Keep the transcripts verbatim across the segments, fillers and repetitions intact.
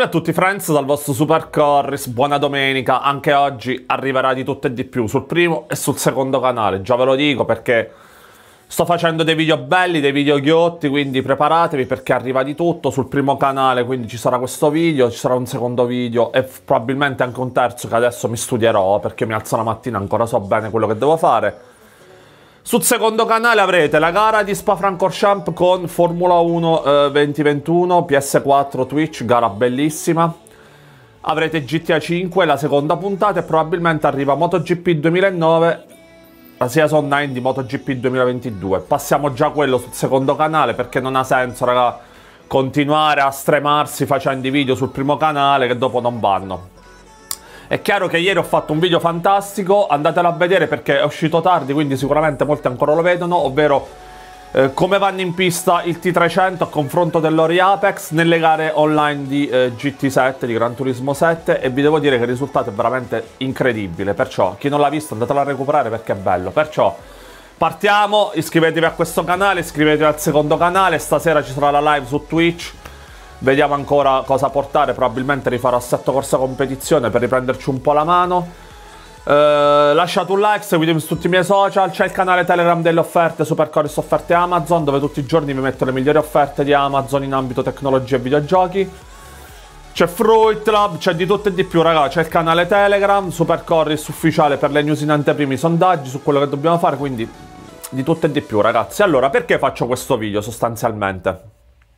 Salve a tutti friends dal vostro Super Corris, buona domenica. Anche oggi arriverà di tutto e di più sul primo e sul secondo canale, già ve lo dico perché sto facendo dei video belli, dei video ghiotti, quindi preparatevi perché arriva di tutto sul primo canale, quindi ci sarà questo video, ci sarà un secondo video e probabilmente anche un terzo che adesso mi studierò perché mi alzo la mattina e ancora so bene quello che devo fare. Sul secondo canale avrete la gara di Spa-Francorchamps con Formula uno eh, duemilaventuno, P S quattro, Twitch, gara bellissima. Avrete G T A cinque, la seconda puntata, e probabilmente arriva MotoGP duemilanove, la season nove di MotoGP duemilaventidue. Passiamo già quello sul secondo canale perché non ha senso, raga, continuare a stremarsi facendo i video sul primo canale che dopo non vanno. È chiaro che ieri ho fatto un video fantastico, andatelo a vedere perché è uscito tardi, quindi sicuramente molti ancora lo vedono, ovvero eh, come vanno in pista il T trecento a confronto dell'Ori Apex nelle gare online di eh, G T sette, di Gran Turismo sette, e vi devo dire che il risultato è veramente incredibile, perciò chi non l'ha visto andatelo a recuperare perché è bello. Perciò partiamo, iscrivetevi a questo canale, iscrivetevi al secondo canale, stasera ci sarà la live su Twitch. Vediamo ancora cosa portare, probabilmente rifarò assetto corsa competizione per riprenderci un po' la mano. Eh, lasciate un like, seguitemi su tutti i miei social, c'è il canale Telegram delle offerte, Super Corris offerte Amazon, dove tutti i giorni vi metto le migliori offerte di Amazon in ambito tecnologia e videogiochi. C'è Fruit Lab, c'è di tutto e di più, raga, c'è il canale Telegram, Super Corris ufficiale per le news in anteprimi, i sondaggi su quello che dobbiamo fare, quindi di tutto e di più, ragazzi. Allora, perché faccio questo video sostanzialmente?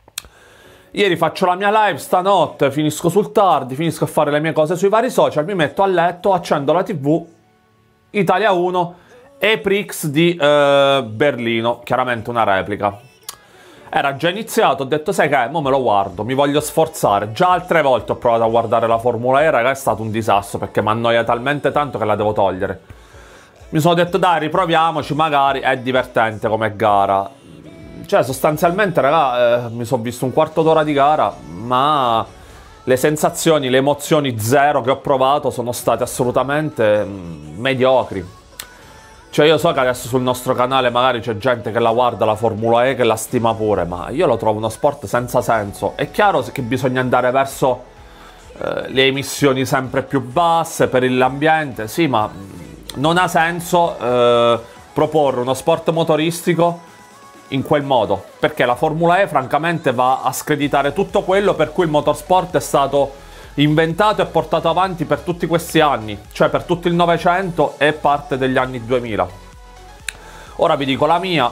Ieri faccio la mia live, stanotte finisco sul tardi, finisco a fare le mie cose sui vari social, mi metto a letto, accendo la tivù, Italia uno e Prix di eh, Berlino, chiaramente una replica. Era già iniziato, ho detto sai che, mo me lo guardo, mi voglio sforzare. Già altre volte ho provato a guardare la Formula E, raga, è stato un disastro perché mi annoia talmente tanto che la devo togliere. Mi sono detto dai, riproviamoci, magari è divertente come gara. Cioè, sostanzialmente, raga, eh, mi sono visto un quarto d'ora di gara, ma le sensazioni, le emozioni zero che ho provato sono state assolutamente mm, mediocri. Cioè, io so che adesso sul nostro canale magari c'è gente che la guarda la Formula E, che la stima pure, ma io lo trovo uno sport senza senso. È chiaro che bisogna andare verso eh, le emissioni sempre più basse per l'ambiente, sì, ma non ha senso eh, proporre uno sport motoristico in quel modo, perché la Formula E francamente va a screditare tutto quello per cui il motorsport è stato inventato e portato avanti per tutti questi anni, cioè per tutto il Novecento e parte degli anni duemila. Ora vi dico la mia,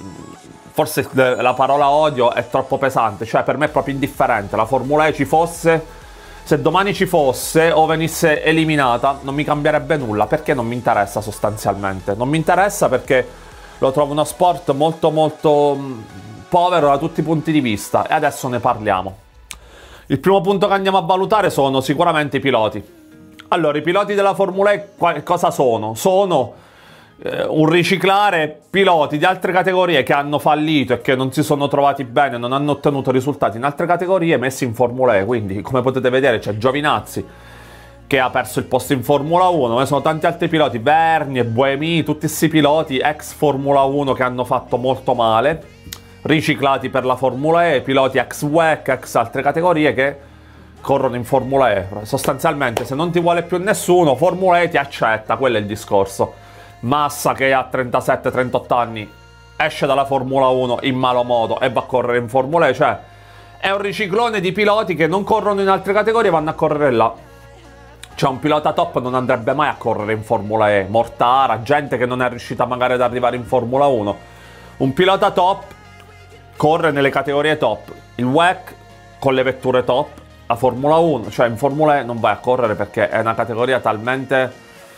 forse la parola odio è troppo pesante, cioè per me è proprio indifferente, la Formula E ci fosse, se domani ci fosse o venisse eliminata non mi cambierebbe nulla, perché non mi interessa sostanzialmente, non mi interessa perché lo trovo uno sport molto molto povero da tutti i punti di vista e adesso ne parliamo. Il primo punto che andiamo a valutare sono sicuramente i piloti. Allora, i piloti della Formula E cosa sono? Sono eh, un riciclare piloti di altre categorie che hanno fallito e che non si sono trovati bene, non hanno ottenuto risultati in altre categorie messi in Formula E. Quindi, come potete vedere, c'è Giovinazzi che ha perso il posto in Formula uno, ne sono tanti altri piloti, Berni e Buemi, tutti questi piloti ex Formula uno che hanno fatto molto male, riciclati per la Formula E, piloti ex W E C, ex altre categorie che corrono in Formula E. Sostanzialmente, se non ti vuole più nessuno, Formula E ti accetta, quello è il discorso. Massa, che ha trentasette trentotto anni, esce dalla Formula uno in malo modo e va a correre in Formula E, cioè è un riciclone di piloti che non corrono in altre categorie e vanno a correre là. Cioè un pilota top non andrebbe mai a correre in Formula E, Mortara, gente che non è riuscita magari ad arrivare in Formula uno. Un pilota top corre nelle categorie top, il W E C con le vetture top, la Formula uno, cioè in Formula E non vai a correre perché è una categoria talmente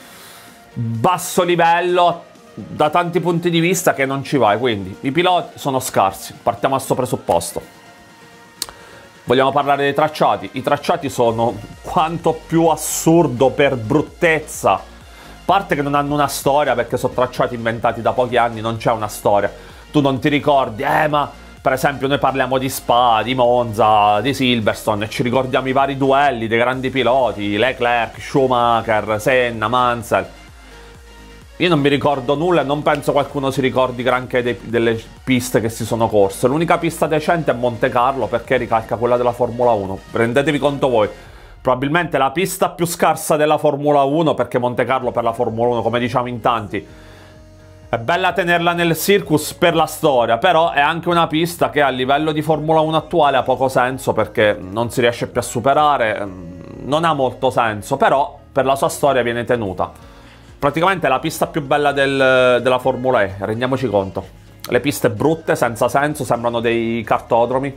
basso livello da tanti punti di vista che non ci vai, quindi i piloti sono scarsi, partiamo a sto presupposto. Vogliamo parlare dei tracciati. I tracciati sono quanto più assurdo per bruttezza. A parte che non hanno una storia, perché sono tracciati inventati da pochi anni, non c'è una storia. Tu non ti ricordi, eh ma per esempio noi parliamo di Spa, di Monza, di Silverstone e ci ricordiamo i vari duelli dei grandi piloti, Leclerc, Schumacher, Senna, Mansell. io non mi ricordo nulla e non penso qualcuno si ricordi granché dei, delle piste che si sono corse. L'unica pista decente è Monte Carlo, perché ricalca quella della Formula uno. Rendetevi conto voi. Probabilmente la pista più scarsa della Formula uno, perché Monte Carlo per la Formula uno, come diciamo in tanti, è bella tenerla nel circus per la storia, però è anche una pista che a livello di Formula uno attuale ha poco senso, perché non si riesce più a superare, non ha molto senso, però per la sua storia viene tenuta. Praticamente è la pista più bella del, della Formula E, rendiamoci conto. Le piste brutte, senza senso, sembrano dei cartodromi.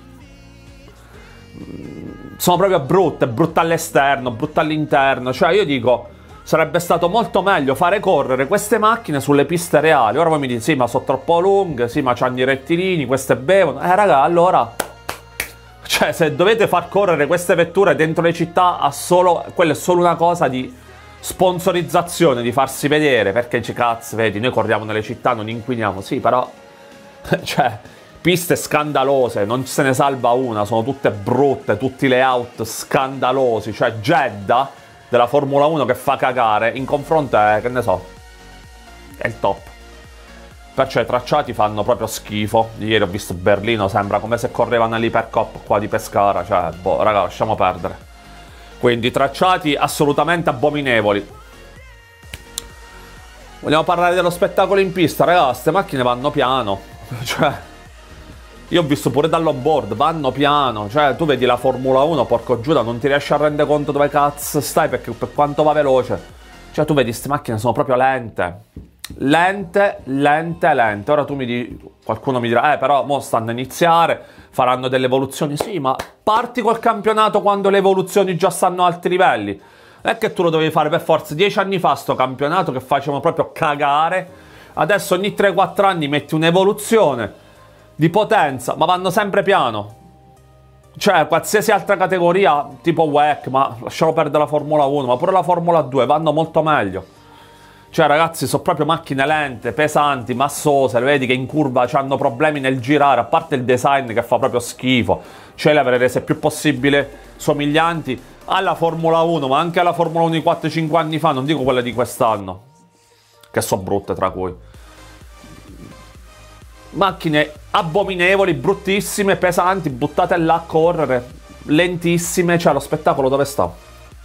Sono proprio brutte, brutte all'esterno, brutte all'interno. Cioè io dico, sarebbe stato molto meglio fare correre queste macchine sulle piste reali. Ora voi mi dite, sì ma sono troppo lunghe, sì ma c'hanno i rettilini, queste bevono. Eh raga, allora... Cioè se dovete far correre queste vetture dentro le città, ha solo... quella è solo una cosa di... sponsorizzazione, di farsi vedere, perché ci cazzo, vedi, noi corriamo nelle città, non inquiniamo, sì, però cioè, piste scandalose, non se ne salva una, sono tutte brutte, tutti layout scandalosi, cioè Jeddah della Formula uno che fa cagare, in confronto è, che ne so, è il top. Perciò i tracciati fanno proprio schifo. Ieri ho visto Berlino, sembra come se correvano all'Ipercop qua di Pescara, cioè, boh, raga, lasciamo perdere. Quindi tracciati assolutamente abominevoli. Vogliamo parlare dello spettacolo in pista, ragazzi. Queste macchine vanno piano. Cioè, io ho visto pure dall'onboard, vanno piano. Cioè, tu vedi la Formula uno, porco Giuda, non ti riesci a rendere conto dove cazzo stai, perché per quanto va veloce. Cioè, tu vedi, queste macchine sono proprio lente. Lente, lente, lente. Ora tu mi dici, qualcuno mi dirà, eh, però mo stanno a iniziare, faranno delle evoluzioni. Sì, ma parti col campionato quando le evoluzioni già stanno a alti livelli. Non è che tu lo dovevi fare per forza. Dieci anni fa sto campionato che facevano proprio cagare. Adesso ogni tre quattro anni metti un'evoluzione di potenza, ma vanno sempre piano. Cioè, qualsiasi altra categoria, tipo W E C, ma lasciamo perdere la Formula uno, ma pure la Formula due, vanno molto meglio. Cioè ragazzi, sono proprio macchine lente, pesanti, massose, vedi che in curva hanno problemi nel girare, a parte il design che fa proprio schifo. Cioè le avrei rese più possibile somiglianti alla Formula uno, ma anche alla Formula uno di quattro cinque anni fa, non dico quelle di quest'anno, che sono brutte tra cui. Macchine abominevoli, bruttissime, pesanti, buttate là a correre, lentissime, cioè lo spettacolo dove sta?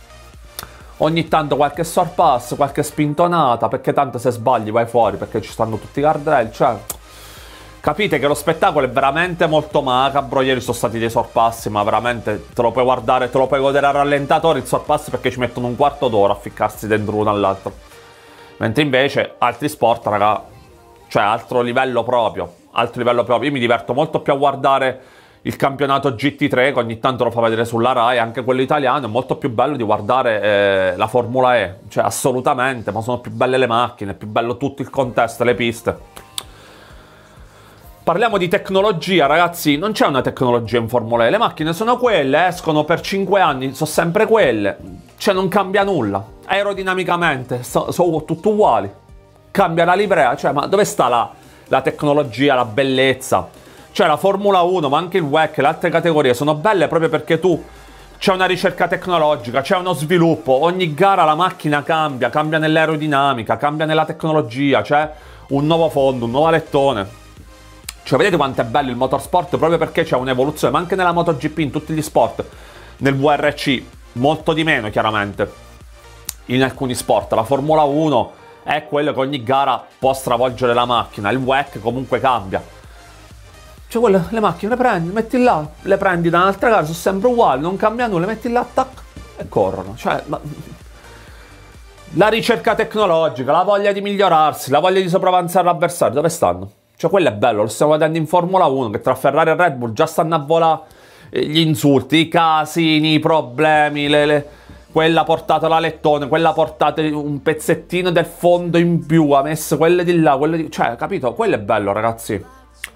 Ogni tanto qualche sorpasso, qualche spintonata, perché tanto se sbagli vai fuori, perché ci stanno tutti i guardrail, cioè... Capite che lo spettacolo è veramente molto macabro. Ieri sono stati dei sorpassi, ma veramente te lo puoi guardare, te lo puoi godere a rallentatore il sorpasso, perché ci mettono un quarto d'ora a ficcarsi dentro uno all'altro. Mentre invece altri sport, raga, cioè altro livello proprio, altro livello proprio. Io mi diverto molto più a guardare il campionato G T tre, che ogni tanto lo fa vedere sulla Rai, anche quello italiano, è molto più bello di guardare eh, la Formula E, cioè assolutamente, ma sono più belle le macchine, è più bello tutto il contesto, le piste. Parliamo di tecnologia, ragazzi, non c'è una tecnologia in Formula E, le macchine sono quelle, escono per cinque anni, sono sempre quelle, cioè non cambia nulla, aerodinamicamente sono so, tutte uguali, cambia la livrea, cioè ma dove sta la, la tecnologia, la bellezza? Cioè la Formula uno, ma anche il W E C, le altre categorie sono belle proprio perché tu c'è una ricerca tecnologica, c'è uno sviluppo, ogni gara la macchina cambia, cambia nell'aerodinamica, cambia nella tecnologia, c'è un nuovo fondo, un nuovo alettone. Cioè vedete quanto è bello il motorsport proprio perché c'è un'evoluzione, ma anche nella MotoGP, in tutti gli sport, nel V R C, molto di meno chiaramente, in alcuni sport. La Formula uno è quello che ogni gara può stravolgere la macchina, il W E C comunque cambia. Cioè quelle, le macchine le prendi, le metti là, le prendi da un'altra gara, sono sempre uguali, non cambia nulla, le metti là, tac, e corrono. Cioè, ma... la ricerca tecnologica, la voglia di migliorarsi, la voglia di sopravanzare l'avversario, dove stanno? Cioè quello è bello, lo stiamo vedendo in Formula uno, che tra Ferrari e Red Bull già stanno a volare gli insulti, i casini, i problemi, le, le... quella ha portato l'alettone, quella ha portato un pezzettino del fondo in più, ha messo quelle di là, quelle di... Cioè, capito? Quello è bello, ragazzi.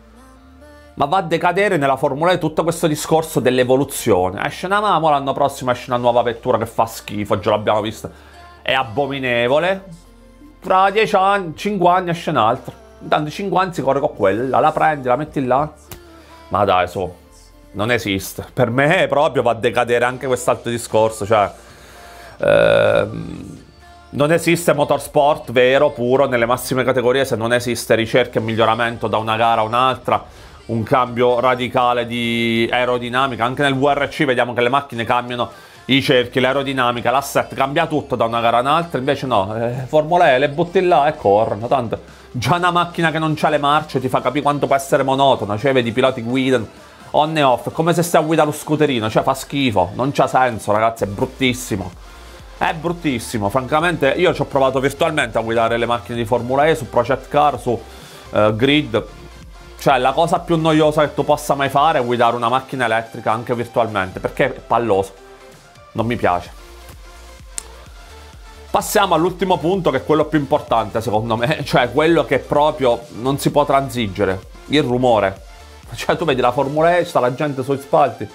Ma va a decadere nella Formula E tutto questo discorso dell'evoluzione. Esce una mano, l'anno prossimo esce una nuova vettura che fa schifo, già l'abbiamo vista. È abominevole. Tra dieci anni, cinque anni esce un'altra. Intanto cinque anni si corre con quella, la prendi, la metti là. Ma dai, su, non esiste. Per me proprio va a decadere anche quest'altro discorso, cioè... Ehm, Non esiste motorsport vero, puro, nelle massime categorie se non esiste ricerca e miglioramento da una gara a un'altra, un cambio radicale di aerodinamica. Anche nel V R C vediamo che le macchine cambiano i cerchi, l'aerodinamica, l'assetto, cambia tutto da una gara a un'altra. Invece no, eh, Formula E le butti là e corrono. Tanto già una macchina che non ha le marce ti fa capire quanto può essere monotona. Cioè vedi i piloti guidano on e off, è come se stai a guidare lo scooterino, cioè fa schifo, non c'ha senso ragazzi, è bruttissimo. È bruttissimo, francamente io ci ho provato virtualmente a guidare le macchine di Formula E su Project Car, su uh, Grid. Cioè la cosa più noiosa che tu possa mai fare è guidare una macchina elettrica anche virtualmente, perché è palloso, non mi piace. Passiamo all'ultimo punto, che è quello più importante secondo me, cioè quello che proprio non si può transigere, il rumore. Cioè tu vedi la Formula E, sta la gente sui spalti.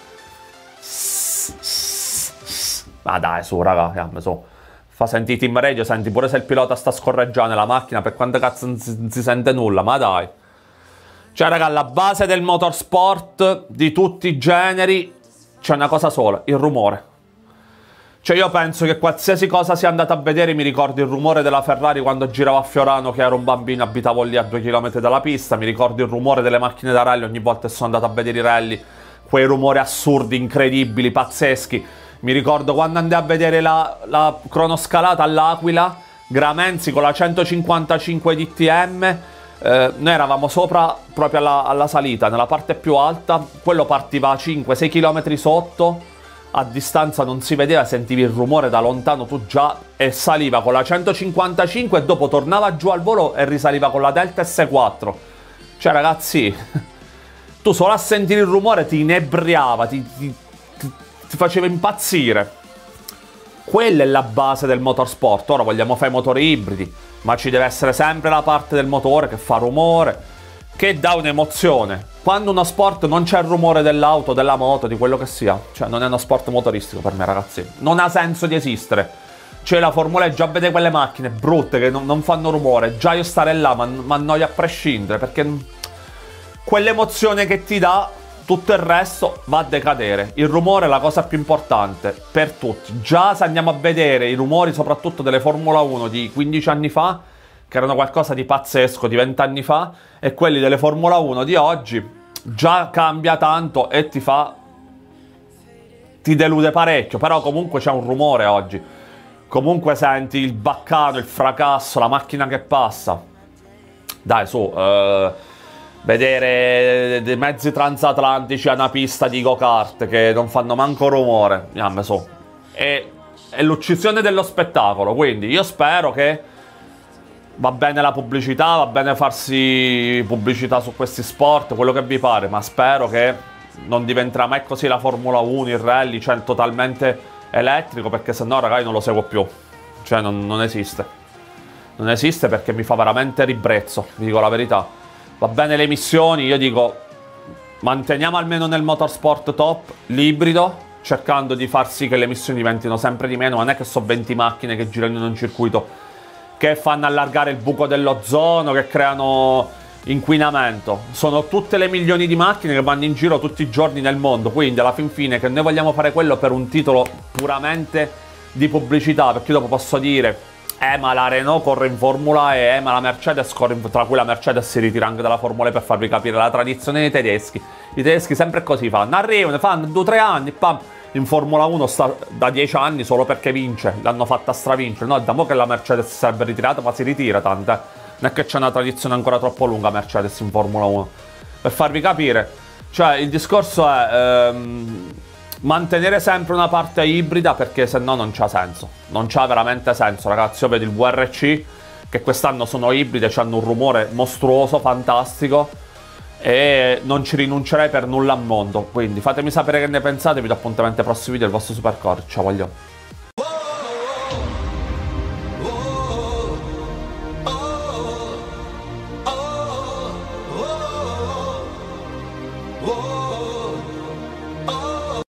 Ma dai, su, raga, su. Fa sentire Team Radio, senti pure se il pilota sta scorreggiando nella macchina, per quanto cazzo non si, non si sente nulla, ma dai. Cioè, raga, alla base del motorsport, di tutti i generi, c'è una cosa sola, il rumore. Cioè, io penso che qualsiasi cosa sia andata a vedere, mi ricordo il rumore della Ferrari quando giravo a Fiorano, che ero un bambino, abitavo lì a due chilometri dalla pista, mi ricordo il rumore delle macchine da rally ogni volta che sono andato a vedere i rally, quei rumori assurdi, incredibili, pazzeschi. Mi ricordo quando andai a vedere la, la cronoscalata all'Aquila, Gramenzi con la centocinquantacinque D T M, eh, noi eravamo sopra proprio alla, alla salita, nella parte più alta, quello partiva a cinque sei chilometri sotto, a distanza non si vedeva, sentivi il rumore da lontano tu già, e saliva con la centocinquantacinque e dopo tornava giù al volo e risaliva con la Delta S quattro. Cioè ragazzi, tu solo a sentire il rumore ti inebriava, ti... ti ti faceva impazzire. Quella è la base del motorsport. Ora vogliamo fare i motori ibridi, ma ci deve essere sempre la parte del motore che fa rumore, che dà un'emozione. Quando uno sport non c'è il rumore dell'auto, della moto, di quello che sia, cioè non è uno sport motoristico per me, ragazzi. Non ha senso di esistere. Cioè la Formula E, già vede quelle macchine brutte che non, non fanno rumore, già io stare là mi annoio a prescindere, perché quell'emozione che ti dà, tutto il resto va a decadere. Il rumore è la cosa più importante per tutti. Già se andiamo a vedere i rumori soprattutto delle Formula uno di quindici anni fa, che erano qualcosa di pazzesco, di venti anni fa, e quelli delle Formula uno di oggi, già cambia tanto e ti fa... ti delude parecchio. Però comunque c'è un rumore oggi. Comunque senti il baccano, il fracasso, la macchina che passa. Dai, su... Uh... vedere dei mezzi transatlantici a una pista di go-kart che non fanno manco rumore, so. è, è l'uccisione dello spettacolo. Quindi io spero che va bene la pubblicità, va bene farsi pubblicità su questi sport, quello che vi pare, ma spero che non diventerà mai così la Formula uno, il rally, cioè totalmente elettrico, perché sennò ragazzi non lo seguo più. Cioè non, non esiste. Non esiste, perché mi fa veramente ribrezzo, vi dico la verità. Va bene le emissioni, io dico manteniamo almeno nel motorsport top l'ibrido, cercando di far sì che le emissioni diventino sempre di meno. Non è che so venti macchine che girano in un circuito che fanno allargare il buco dell'ozono, che creano inquinamento. Sono tutte le milioni di macchine che vanno in giro tutti i giorni nel mondo, quindi alla fin fine che noi vogliamo fare quello per un titolo puramente di pubblicità, perché io dopo posso dire eh ma la Renault corre in Formula E, eh ma la Mercedes corre in... tra cui la Mercedes si ritira anche dalla Formula E, per farvi capire la tradizione dei tedeschi. I tedeschi sempre così fanno, arrivano, fanno due o tre anni, pam, in Formula uno sta da dieci anni solo perché vince, l'hanno fatta stravincere. No, è da mo' che la Mercedes si sarebbe ritirata, ma si ritira tante. Non è che c'è una tradizione ancora troppo lunga Mercedes in Formula uno. Per farvi capire, cioè il discorso è... Ehm, mantenere sempre una parte ibrida, perché se no non c'ha senso. Non c'ha veramente senso, ragazzi. Io vedo il V R C, che quest'anno sono ibride, hanno un rumore mostruoso, fantastico, e non ci rinuncerei per nulla al mondo. Quindi fatemi sapere che ne pensate, vi do appuntamento ai prossimi video del vostro Supercore. Ciao, voglio.